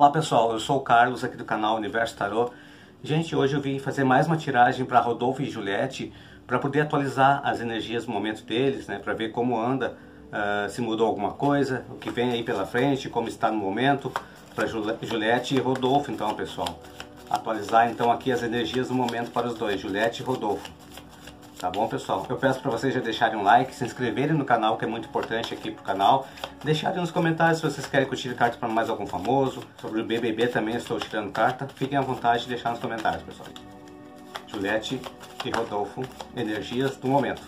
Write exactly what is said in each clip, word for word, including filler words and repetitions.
Olá pessoal, eu sou o Carlos aqui do canal Universo Tarô. Gente, hoje eu vim fazer mais uma tiragem para Rodolfo e Juliette para poder atualizar as energias no momento deles, né, para ver como anda, uh, se mudou alguma coisa, o que vem aí pela frente, como está no momento para Juliette e Rodolfo. Então pessoal, atualizar então aqui as energias no momento para os dois, Juliette e Rodolfo. Tá bom, pessoal? Eu peço para vocês já deixarem um like, se inscreverem no canal, que é muito importante aqui pro canal. Deixarem nos comentários se vocês querem que eu tire carta para mais algum famoso. Sobre o B B B também estou tirando carta. Fiquem à vontade de deixar nos comentários, pessoal. Juliette e Rodolfo, energias do momento.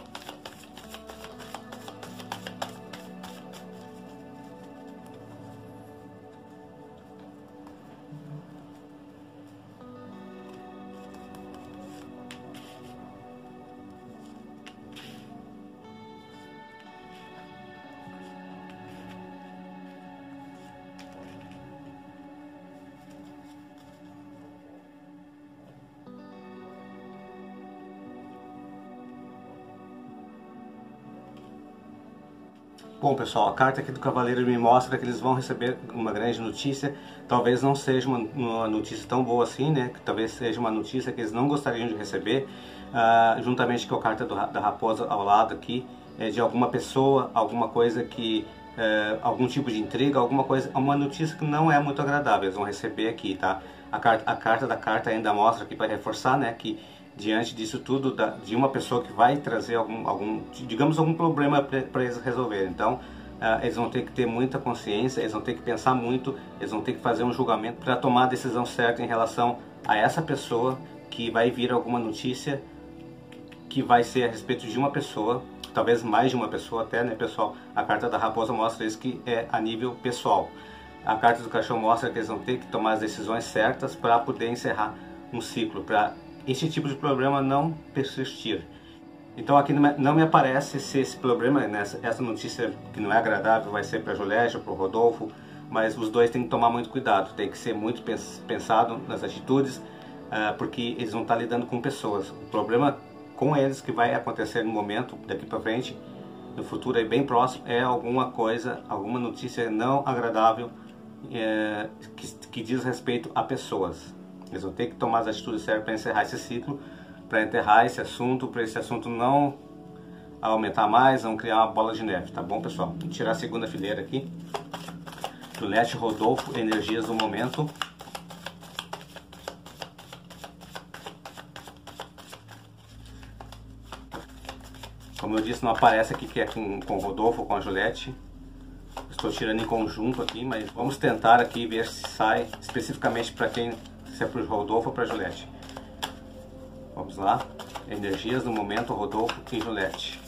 Bom pessoal, a carta aqui do Cavaleiro me mostra que eles vão receber uma grande notícia. Talvez não seja uma, uma notícia tão boa assim, né? Que talvez seja uma notícia que eles não gostariam de receber. Uh, juntamente com a carta do, da raposa ao lado aqui, é de alguma pessoa, alguma coisa que... Uh, algum tipo de intriga, alguma coisa, uma notícia que não é muito agradável, eles vão receber aqui, tá? A carta, a carta da carta ainda mostra aqui para reforçar, né? Que diante disso tudo, da, de uma pessoa que vai trazer algum, algum digamos, algum problema para eles resolverem. Então, uh, eles vão ter que ter muita consciência, eles vão ter que pensar muito, eles vão ter que fazer um julgamento para tomar a decisão certa em relação a essa pessoa que vai vir alguma notícia que vai ser a respeito de uma pessoa, talvez mais de uma pessoa até, né, pessoal? A carta da raposa mostra isso que é a nível pessoal. A carta do cachorro mostra que eles vão ter que tomar as decisões certas para poder encerrar um ciclo, para esse tipo de problema não persistir. Então aqui não me aparece se esse problema, nessa, essa notícia que não é agradável, vai ser para a Juliette ou para o Rodolfo, mas os dois têm que tomar muito cuidado, tem que ser muito pensado nas atitudes, uh, porque eles vão estar lidando com pessoas. O problema com eles que vai acontecer no momento, daqui para frente, no futuro aí bem próximo, é alguma coisa, alguma notícia não agradável é, que, que diz respeito a pessoas. Eles vão ter que tomar as atitudes certas para encerrar esse ciclo, para enterrar esse assunto, para esse assunto não aumentar mais, não criar uma bola de neve, tá bom, pessoal? Vou tirar a segunda fileira aqui. Juliette, Rodolfo, energias do momento. Como eu disse, não aparece aqui que é com, com o Rodolfo ou com a Juliette. Estou tirando em conjunto aqui, mas vamos tentar aqui ver se sai especificamente para quem, se é para o Rodolfo ou para a Juliette. Vamos lá. Energias no momento, Rodolfo e Juliette.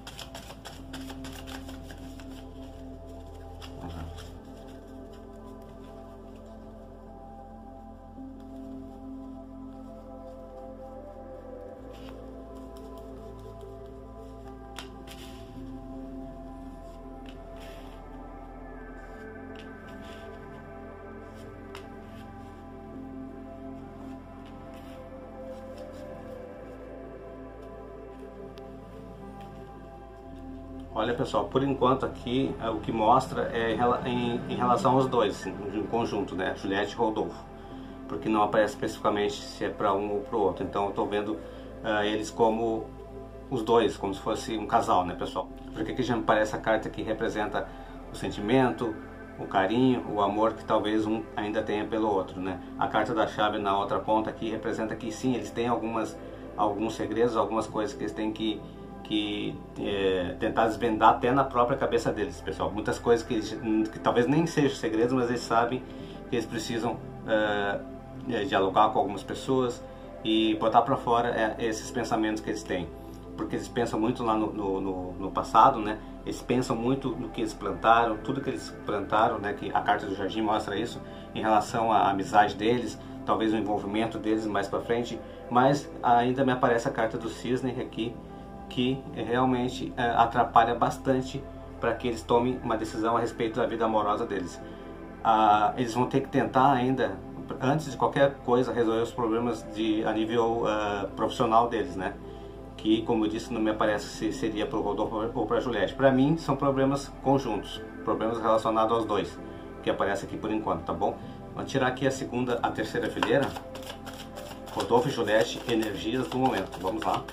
Olha pessoal, por enquanto aqui o que mostra é em, em relação aos dois, em conjunto, né, Juliette e Rodolfo, porque não aparece especificamente se é para um ou para o outro. Então eu estou vendo uh, eles como os dois, como se fosse um casal, né, pessoal? Porque aqui já me parece a carta que representa o sentimento, o carinho, o amor que talvez um ainda tenha pelo outro, né? A carta da chave na outra ponta aqui representa que sim, eles têm algumas, alguns segredos, algumas coisas que eles têm que que é, tentar desvendar até na própria cabeça deles, pessoal. Muitas coisas que, eles, que talvez nem sejam segredos, mas eles sabem que eles precisam é, dialogar com algumas pessoas e botar para fora é, esses pensamentos que eles têm, porque eles pensam muito lá no, no, no, no passado, né? Eles pensam muito no que eles plantaram, tudo que eles plantaram, né? Que a carta do jardim mostra isso em relação à amizade deles, talvez o envolvimento deles mais para frente, mas ainda me aparece a carta do cisne aqui, que realmente é, atrapalha bastante para que eles tomem uma decisão a respeito da vida amorosa deles. Ah, eles vão ter que tentar ainda, antes de qualquer coisa, resolver os problemas de, a nível uh, profissional deles, né? Que, como eu disse, não me aparece se seria para o Rodolfo ou para a Juliette. Para mim, são problemas conjuntos, problemas relacionados aos dois. que aparece aqui por enquanto, tá bom? Vamos tirar aqui a segunda, a terceira fileira. Rodolfo e Juliette, energias do momento. Vamos lá.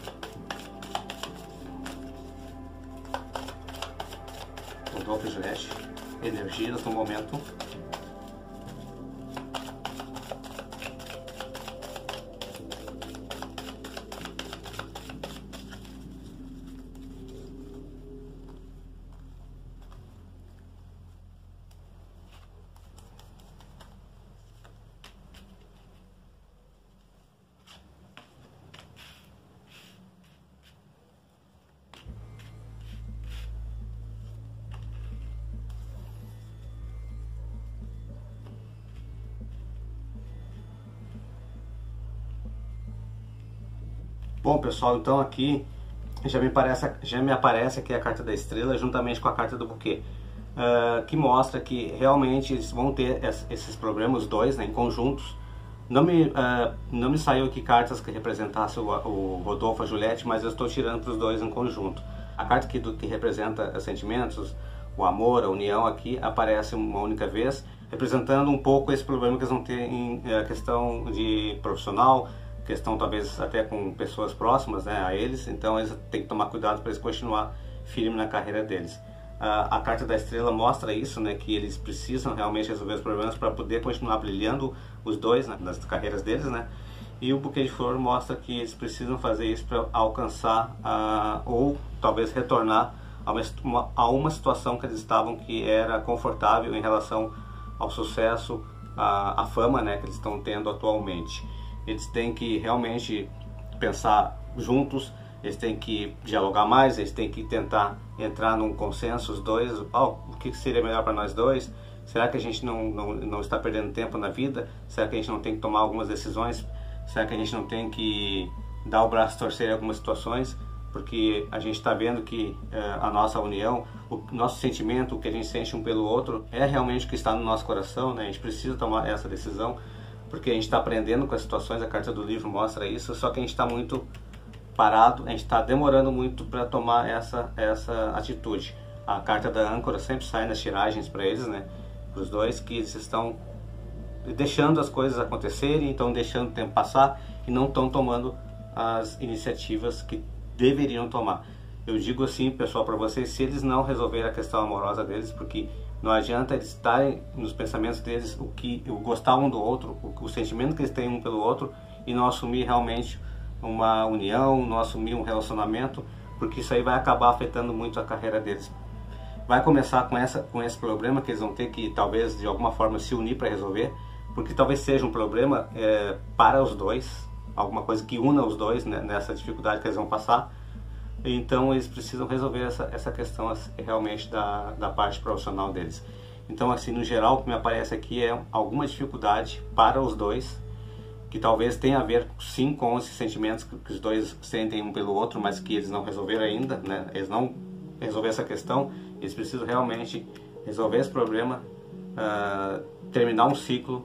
Rodolfo e Juliette, energias do momento. Bom, pessoal, então aqui já me, aparece, já me aparece aqui a carta da estrela juntamente com a carta do buquê, uh, que mostra que realmente eles vão ter esses problemas, os dois, né, em conjuntos. Não me, uh, não me saiu aqui cartas que representassem o, o Rodolfo e a Juliette, mas eu estou tirando para os dois em conjunto. A carta aqui do, que representa os sentimentos, o amor, a união, aqui aparece uma única vez, representando um pouco esse problema que eles vão ter em uh, questão de profissional, questão talvez até com pessoas próximas, né, a eles. Então eles têm que tomar cuidado para eles continuar firme na carreira deles. Uh, a carta da estrela mostra isso, né, que eles precisam realmente resolver os problemas para poder continuar brilhando os dois, né, nas carreiras deles, né. E o buquê de flor mostra que eles precisam fazer isso para alcançar uh, ou talvez retornar a uma, a uma situação que eles estavam que era confortável em relação ao sucesso, à, à fama, né, que eles estão tendo atualmente. Eles têm que realmente pensar juntos, eles têm que dialogar mais, eles têm que tentar entrar num consenso, os dois. Oh, o que seria melhor para nós dois? Será que a gente não, não, não está perdendo tempo na vida? Será que a gente não tem que tomar algumas decisões? Será que a gente não tem que dar o braço a torcer em algumas situações? Porque a gente está vendo que uh, a nossa união, o nosso sentimento, o que a gente sente um pelo outro, é realmente o que está no nosso coração, né? A gente precisa tomar essa decisão, porque a gente está aprendendo com as situações, a carta do livro mostra isso, só que a gente está muito parado, a gente está demorando muito para tomar essa, essa atitude. A carta da âncora sempre sai nas tiragens para eles, né, para os dois, que eles estão deixando as coisas acontecerem, estão deixando o tempo passar e não estão tomando as iniciativas que deveriam tomar. Eu digo assim, pessoal, para vocês, se eles não resolverem a questão amorosa deles, porque não adianta eles estarem nos pensamentos deles o que o gostar um do outro, o, o sentimento que eles têm um pelo outro, e não assumir realmente uma união, não assumir um relacionamento, porque isso aí vai acabar afetando muito a carreira deles. Vai começar com, essa, com esse problema que eles vão ter que talvez de alguma forma se unir para resolver, porque talvez seja um problema é, para os dois, alguma coisa que una os dois, né, nessa dificuldade que eles vão passar. Então eles precisam resolver essa, essa questão realmente da, da parte profissional deles. Então, assim, no geral, o que me aparece aqui é alguma dificuldade para os dois, que talvez tenha a ver sim com esses sentimentos que, que os dois sentem um pelo outro, mas que eles não resolveram ainda, né? Eles não resolveram essa questão, eles precisam realmente resolver esse problema, uh, terminar um ciclo,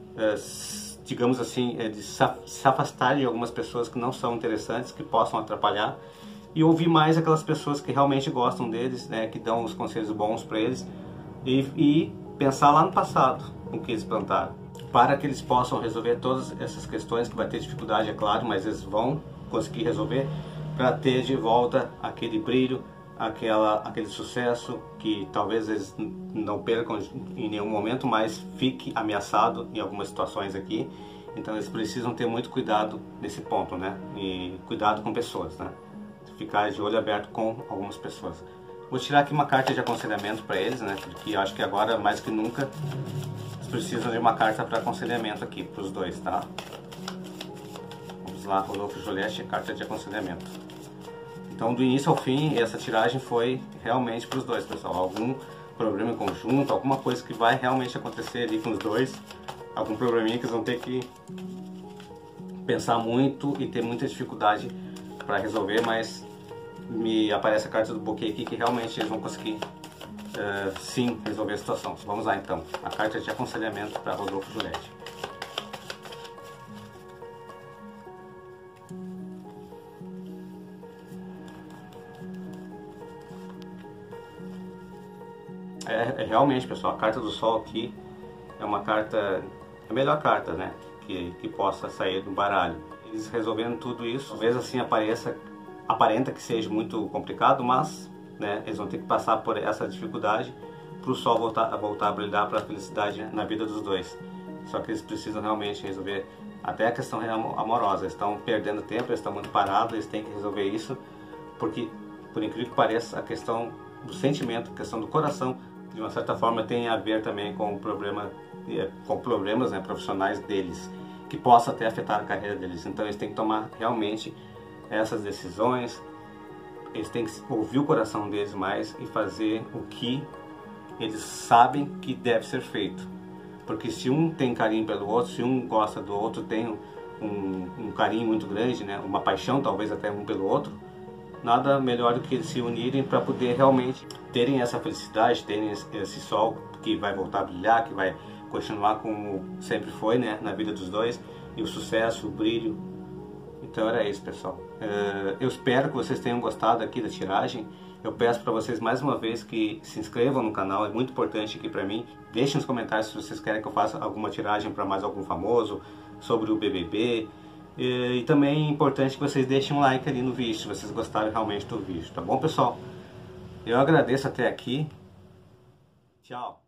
uh, digamos assim, de se afastar de algumas pessoas que não são interessantes, que possam atrapalhar, e ouvir mais aquelas pessoas que realmente gostam deles, né, que dão os conselhos bons para eles, e, e pensar lá no passado, o que eles plantaram, para que eles possam resolver todas essas questões, que vai ter dificuldade, é claro, mas eles vão conseguir resolver, para ter de volta aquele brilho, aquela, aquele sucesso, que talvez eles não percam em nenhum momento, mas fique ameaçado em algumas situações aqui. Então eles precisam ter muito cuidado nesse ponto, né, e cuidado com pessoas, né, ficar de olho aberto com algumas pessoas. Vou tirar aqui uma carta de aconselhamento para eles, né, porque eu acho que agora, mais que nunca, eles precisam de uma carta para aconselhamento aqui, para os dois, tá? Vamos lá, Rodolfo e Juliette, carta de aconselhamento. Então, do início ao fim, essa tiragem foi realmente para os dois, pessoal. Algum problema em conjunto, alguma coisa que vai realmente acontecer ali com os dois, algum probleminha que eles vão ter que pensar muito e ter muita dificuldade para resolver, mas me aparece a carta do buquê aqui que realmente eles vão conseguir uh, sim resolver a situação. Vamos lá então, a carta de aconselhamento para Rodolfo e Juliette. É, é realmente, pessoal, a carta do Sol aqui é uma carta, a melhor carta, né, que, que possa sair do baralho. Eles resolvendo tudo isso, talvez assim apareça, aparenta que seja muito complicado, mas, né, eles vão ter que passar por essa dificuldade para o Sol voltar, voltar a brilhar para a felicidade na vida dos dois. Só que eles precisam realmente resolver até a questão amorosa. Eles estão perdendo tempo, eles estão muito parados, eles têm que resolver isso, porque, por incrível que pareça, a questão do sentimento, a questão do coração, de uma certa forma tem a ver também com o problema, com problemas, né, profissionais deles, que possa até afetar a carreira deles. Então eles têm que tomar realmente essas decisões, eles têm que ouvir o coração deles mais e fazer o que eles sabem que deve ser feito. Porque se um tem carinho pelo outro, se um gosta do outro, tem um, um carinho muito grande, né, uma paixão talvez até um pelo outro, nada melhor do que eles se unirem para poder realmente terem essa felicidade, terem esse sol que vai voltar a brilhar, que vai continuar como sempre foi, né, na vida dos dois, e o sucesso, o brilho. Então era isso, pessoal. Eu espero que vocês tenham gostado aqui da tiragem. Eu peço para vocês mais uma vez que se inscrevam no canal, é muito importante aqui para mim. Deixem nos comentários se vocês querem que eu faça alguma tiragem para mais algum famoso, sobre o B B B. E também é importante que vocês deixem um like ali no vídeo, se vocês gostaram realmente do vídeo, tá bom, pessoal? Eu agradeço até aqui. Tchau!